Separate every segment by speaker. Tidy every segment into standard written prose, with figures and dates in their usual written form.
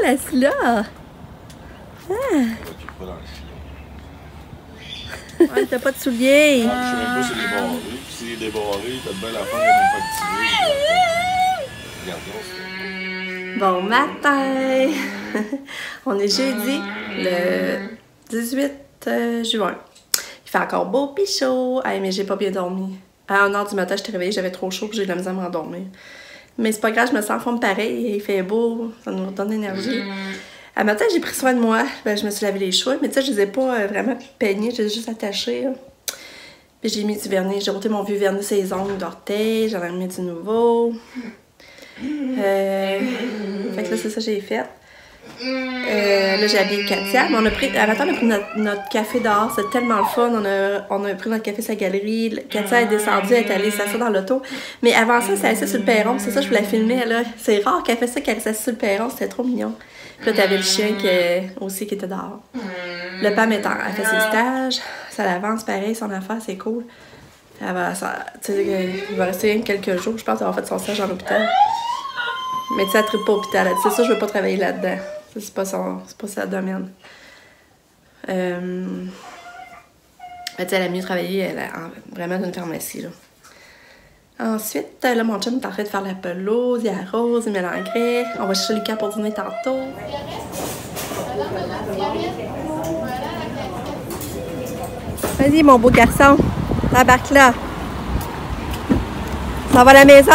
Speaker 1: assis là. Ah. Ouais, t'as pas de souliers.
Speaker 2: Ah, je sais même pas si c'est débarré. Puis s'il est débarré, t'as de belle affaire qui n'a même pas activé. Regardons ça.
Speaker 1: Bon matin! On est jeudi, le 18 juin. Il fait encore beau pis chaud. Hey, mais j'ai pas bien dormi. À 1h du matin, j'étais réveillée, j'avais trop chaud que j'ai de la misère à m'endormir. Mais c'est pas grave, je me sens en forme pareil. Il fait beau, ça nous donne l'énergie. À matin, j'ai pris soin de moi. Ben, je me suis lavé les cheveux, mais tu sais, je les ai pas vraiment peignés, je les ai juste attachés. Là. Puis j'ai mis du vernis, j'ai ôté mon vieux vernis sur les ongles d'orteil, j'en ai remis du nouveau. Fait que là, c'est ça que j'ai fait. Là, j'ai habillé Katia. Mais à matin, on a pris notre café dehors. C'est tellement le fun. On a pris notre café sur la galerie. Katia est descendue, elle est allée s'asseoir dans l'auto. Mais avant ça, elle s'est assise sur le perron. C'est ça, je voulais filmer. Là. C'est rare qu'elle fait ça, qu'elle s'est assise sur le perron. C'était trop mignon. Puis là, t'avais le chien aussi qui était dehors. Le Pam elle fait ses stages. Ça l'avance pareil, son affaire, c'est cool. Il va rester rien que quelques jours. Je pense qu'elle va faire son stage en hôpital. Mais tu sais, elle ne tripe pas hôpital. Elle dit, c'est ça, je veux pas travailler là-dedans. C'est pas sa domaine. Tu sais, elle a mieux travaillé vraiment dans une pharmacie, là. Ensuite, là, mon chum est en train de faire la pelouse, il arrose, il met l'engrais. On va chercher Lucas pour dîner tantôt. Vas-y, mon beau garçon. T'embarques là. Ça va à la maison?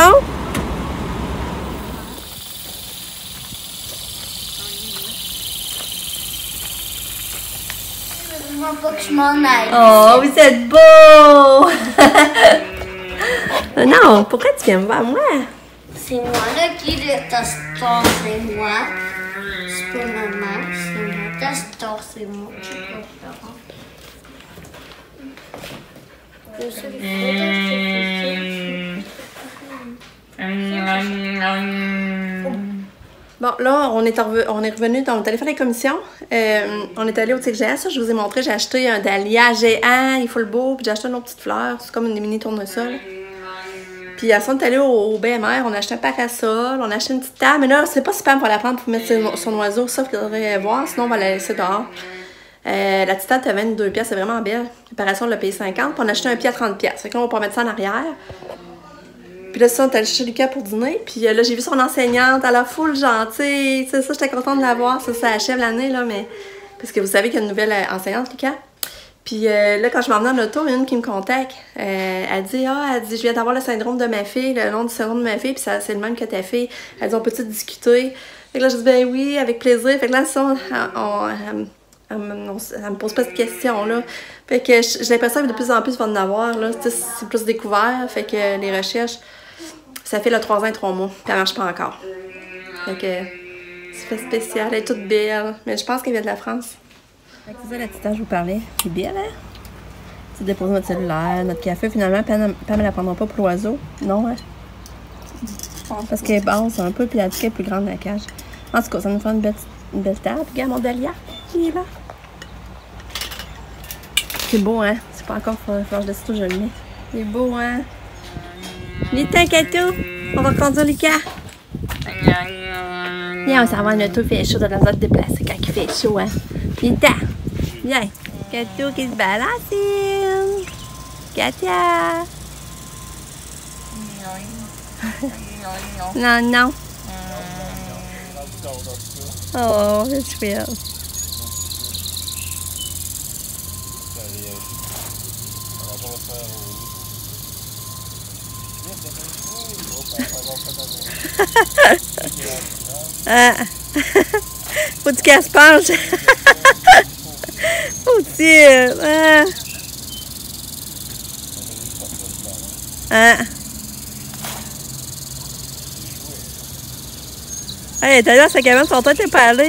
Speaker 3: Pas que je m'en aille.
Speaker 1: Oh, vous êtes beau! Non, pourquoi tu viens me voir, moi?
Speaker 3: C'est moi là qui est Tastor, c'est moi. C'est pas maman, c'est moi. Tastor, c'est moi. Je sais pas
Speaker 1: Bon, là, on est revenu, on est allé faire les commissions. On est allé au TGS, ça, je vous ai montré, j'ai acheté un dahlia géant, il faut le beau, puis j'ai acheté une autre petite fleur, c'est comme une mini tournesol. Puis à ça, on est allé au BMR, on a acheté un parasol, on a acheté une petite table, mais là, c'est pas super pour la prendre pour mettre son oiseau, ça, il faudrait voir, sinon on va la laisser dehors. La petite table, t'as 22 pièces, c'est vraiment belle. Le parasol, on l'a payé 50, puis on a acheté un pied à 30 pièces. Fait que là, on va pouvoir mettre ça en arrière. Puis là, ça, on est allé chercher Lucas pour dîner. Puis là, j'ai vu son enseignante, elle a full gentille. C'est ça, j'étais contente de la voir. Ça achève l'année, là, mais... Parce que vous savez qu'il y a une nouvelle enseignante, Lucas. Puis là, quand je m'en venais en auto, il y en a une qui me contacte. Elle dit, je viens d'avoir le syndrome de ma fille, le nom du syndrome de ma fille, puis c'est le même que ta fille. Elle dit, on peut-tu discuter? Fait que là, je dis, ben oui, avec plaisir. Fait que là, ça, elle me pose pas de questions, là. Fait que j'ai l'impression que de plus en plus, il va en avoir, là. C'est plus découvert. Fait que les recherches, ça fait 3 ans et 3 mois. Puis elle marche pas encore. Fait que c'est spécial. Elle est toute belle. Mais je pense qu'elle vient de la France. Fait que c'est ça la petite je vous parlais. C'est belle, hein? Tu déposes notre cellulaire, notre café. Finalement, Pam ne la prendra pas pour l'oiseau. Non, hein? Parce qu'elle est basse un peu, puis la tique est plus grande la cage. En tout cas, ça nous fait une belle table. Regarde mon dahlia. Il est là. C'est beau, hein? C'est pas encore flanche de sitôt, je le mets. C'est beau, hein? Viens, Kato! On va conduire Lucas. Viens, on s'en va en auto, il fait chaud dans notre déplacé quand il fait chaud, hein? Viens, viens. Kato qui se balance. Katia! Non, non. Oh, c'est chouette. Faut-tu qu'elle se penche? Faut-il? Hey, t'as dans sa cabane, son toit, t'es pas allé?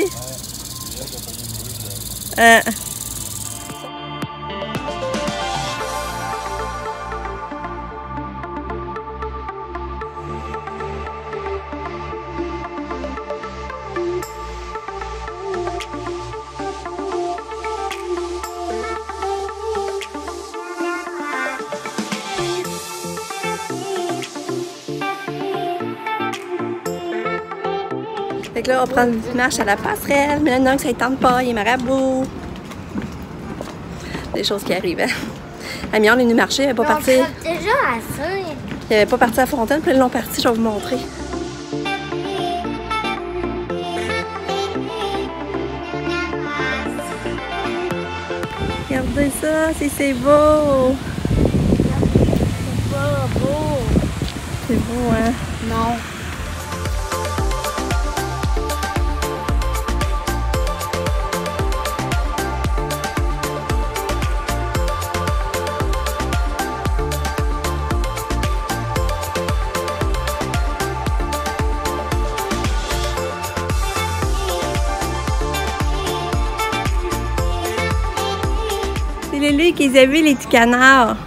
Speaker 1: Fait Fait que là, on prend une marche à la passerelle. Mais là, non, ça ne tente pas, il est marabout. Des choses qui arrivent, hein. Amiens, on est venu marcher, il n'avait pas parti.
Speaker 3: Déjà assez.
Speaker 1: Il n'avait pas parti à Fontaine, puis là, ils l'ont parti, je vais vous montrer. Regardez ça, c'est beau!
Speaker 3: C'est pas beau.
Speaker 1: C'est beau, hein?
Speaker 3: Non.
Speaker 1: C'est lui qui les a vus, les petits canards.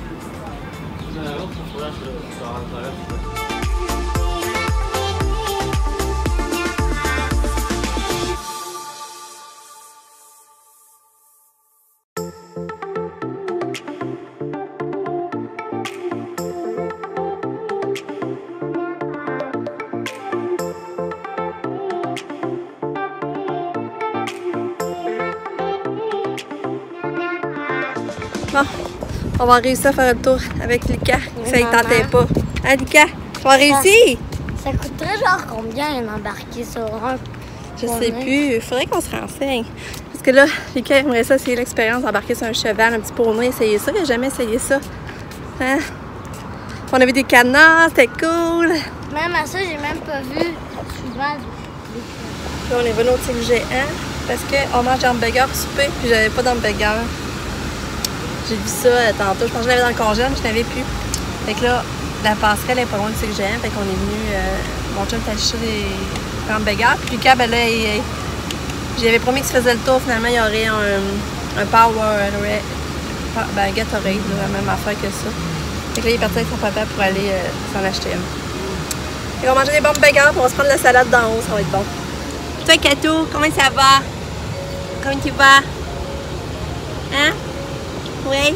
Speaker 1: Bon, on va réussir à faire un tour avec Lucas. Ça ne tentait pas. Hein, Lucas? Tu vas réussir?
Speaker 3: Ça coûterait genre combien d'embarquer sur un?
Speaker 1: Je sais plus. Il faudrait qu'on se renseigne. Parce que là, Lucas aimerait ça, essayer l'expérience d'embarquer sur un cheval, un petit poney, essayer ça. Il n'a jamais essayé ça. Hein? On avait des canards, c'était cool.
Speaker 3: Même à ça, j'ai même pas vu souvent.
Speaker 1: Là, on est venu au Tigre Géant parce qu'on mange des hamburgers pour souper, puis j'avais pas d'hamburger. J'ai vu ça tantôt. Je pense que je l'avais dans le congèle, mais je n'avais plus. Fait que là, la passerelle est pas loin du Tigre Géant. Fait qu'on est venu. Mon chum est allé chercher des hamburgers. Puis Lucas, ben là, j'avais promis qu'il se faisait le tour. Finalement, il y aurait un Powerade. Ben, Gatorade, la même affaire que ça. Fait que là, il est parti avec son papa pour aller s'en acheter un. Fait qu'on va manger des bons hamburgers, puis on va se prendre la salade d'en haut. Ça va être bon. Toi, Kato, comment ça va? Comment tu vas? Hein? Oui.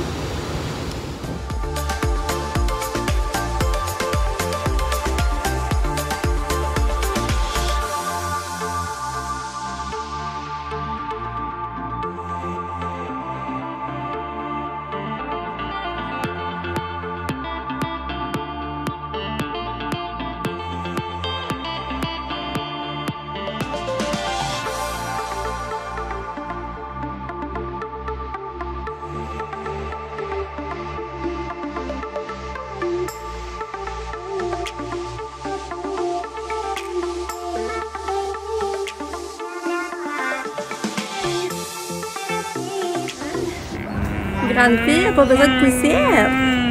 Speaker 1: Grande fille, elle n'a pas besoin de poussière.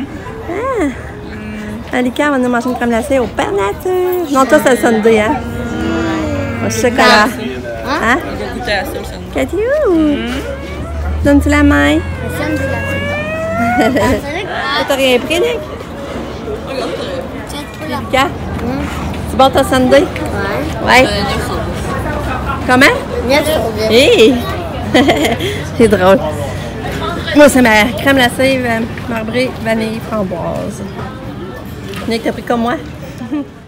Speaker 1: Ah. Lucas, on va nous manger une crème glacée au Père Nature. Non, toi, c'est le sundae, hein? Au chocolat. Hein?
Speaker 4: On va goûter à ça, le sundae.
Speaker 1: Cathy, donne-tu la main?
Speaker 3: Le sundae de la
Speaker 1: T'as rien pris, Nick?
Speaker 3: la
Speaker 1: Lucas? C'est bon, ton sundae?
Speaker 3: Ouais.
Speaker 1: Ouais. Comment?
Speaker 3: 9 sur 10.
Speaker 1: Hey! C'est drôle. Moi, c'est ma crème glacée marbrée, vanille, framboise. Nick, t'as pris comme moi?